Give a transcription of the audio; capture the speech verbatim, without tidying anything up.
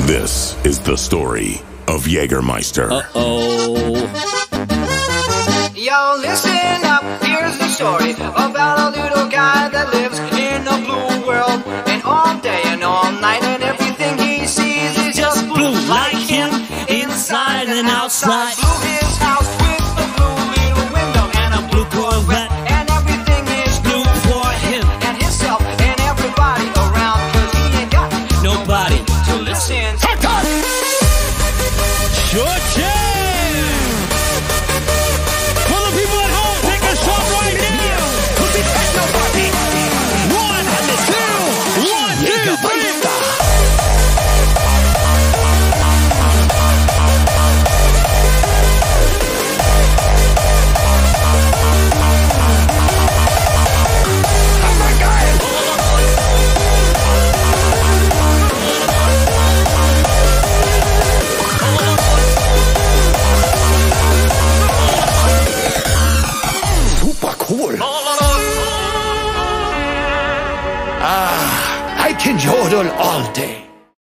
This is the story of Jägermeister. Uh-oh. Yo, listen up, here's the story about a little guy that lives in a blue world. And all day and all night and everything he sees is just blue, Blue like him, inside and outside. Blue his house with a blue little window and a blue Corvette. And everything is blue for him and himself and everybody around, cause he ain't got nobody to listen. Sure jam! For the people at home, take a shot right now! One, two, one, two, three! Cool. Ah, I can yodel all day.